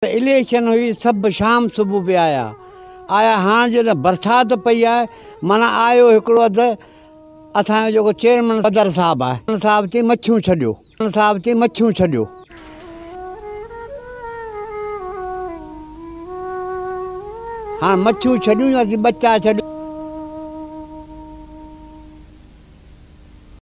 Election हुई, सब शाम सुबह पे आया हाँ जो बरसात पई है माना आयो हिकिड़ो अधु असांजो जेको चेयरमैन सदर साहब आहे साहब चई मच्छियूं छॾियो हाँ मच्छियूं छॾियूं असीं बच्चा छॾियो।